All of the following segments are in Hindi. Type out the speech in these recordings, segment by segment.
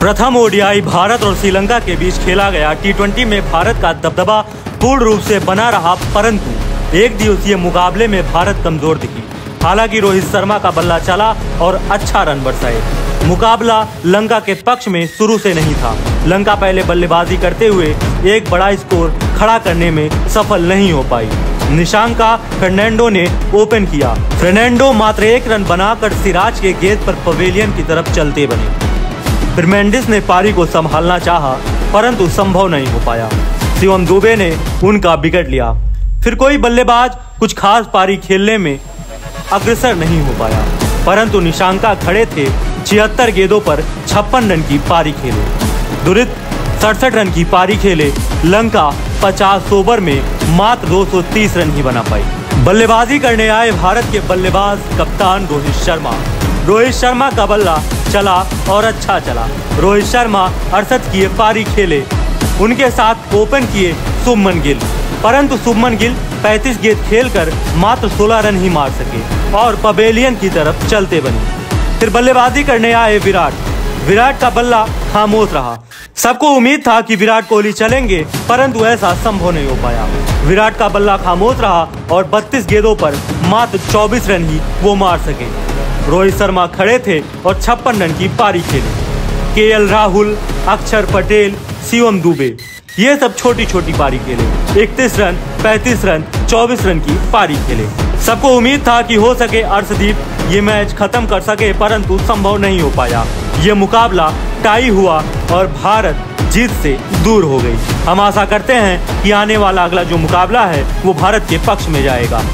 प्रथम ओडीआई भारत और श्रीलंका के बीच खेला गया टी20 में भारत का दबदबा पूर्ण रूप से बना रहा, परंतु एक दिवसीय मुकाबले में भारत कमजोर दिखी। हालांकि रोहित शर्मा का बल्ला चला और अच्छा रन बरसाए। मुकाबला लंका के पक्ष में शुरू से नहीं था। लंका पहले बल्लेबाजी करते हुए एक बड़ा स्कोर खड़ा करने में सफल नहीं हो पाई। निशांका फर्नांडो ने ओपन किया। फर्नांडो मात्र 1 रन बनाकर सिराज के गेंद पर पवेलियन की तरफ चलते बने। फर्नांडिस ने पारी को संभालना चाहा, परंतु संभव नहीं हो पाया। शिवम दुबे ने उनका विकेट लिया। फिर कोई बल्लेबाज कुछ खास पारी खेलने में अग्रसर नहीं हो पाया, परंतु निशांका खड़े थे। 76 गेंदों पर 56 रन की पारी खेले। दुरित 67 रन की पारी खेले। लंका 50 ओवर में मात्र 230 रन ही बना पाई। बल्लेबाजी करने आए भारत के बल्लेबाज कप्तान रोहित शर्मा का बल्ला चला और अच्छा चला। रोहित शर्मा 68 की पारी खेले। उनके साथ ओपन किए शुभमन गिल, परंतु शुभमन गिल 35 गेंद खेलकर मात्र 16 रन ही मार सके और पवेलियन की तरफ चलते बने। फिर बल्लेबाजी करने आए विराट का बल्ला खामोश रहा। सबको उम्मीद था कि विराट कोहली चलेंगे, परंतु ऐसा संभव नहीं हो पाया। विराट का बल्ला खामोश रहा और 32 गेंदों पर मात्र 24 रन ही वो मार सके। रोहित शर्मा खड़े थे और 56 रन की पारी खेले। केएल राहुल, अक्षर पटेल, शिवम दुबे ये सब छोटी छोटी पारी खेले। 31 रन, 35 रन, 24 रन की पारी खेले। सबको उम्मीद था कि हो सके अर्शदीप ये मैच खत्म कर सके, परंतु संभव नहीं हो पाया। ये मुकाबला टाई हुआ और भारत जीत से दूर हो गई। हम आशा करते हैं कि आने वाला अगला जो मुकाबला है वो भारत के पक्ष में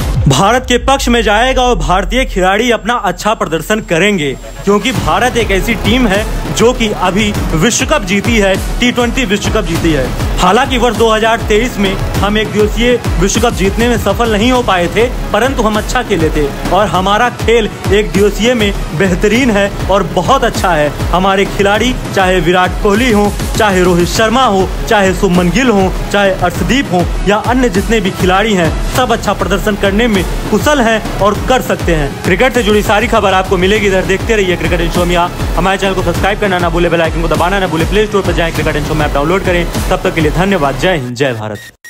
जाएगा और भारतीय खिलाड़ी अपना अच्छा प्रदर्शन करेंगे, क्योंकि भारत एक ऐसी टीम है जो कि अभी विश्व कप जीती है, टी20 विश्व कप जीती है। हालांकि वर्ष 2023 में हम एक दिवसीय विश्व कप जीतने में सफल नहीं हो पाए थे, परंतु हम अच्छा खेले थे और हमारा खेल एक दिवसीय में बेहतरीन है और बहुत अच्छा है। हमारे खिलाड़ी चाहे विराट कोहली हो, चाहे रोहित शर्मा हो, चाहे शुभमन गिल हो, चाहे अर्शदीप हो या अन्य जितने भी खिलाड़ी हैं, सब अच्छा प्रदर्शन करने में कुशल हैं और कर सकते हैं। क्रिकेट से जुड़ी सारी खबर आपको मिलेगी इधर। देखते रहिए क्रिकेट एंड शो मियां। हमारे चैनल को सब्सक्राइब करना ना भूले, बेल आइकन को दबाना ना भूले। प्ले स्टोर पर जाएं, क्रिकेट एंड शो में आप डाउनलोड करें। तब तक के लिए धन्यवाद। जय हिंद, जय भारत।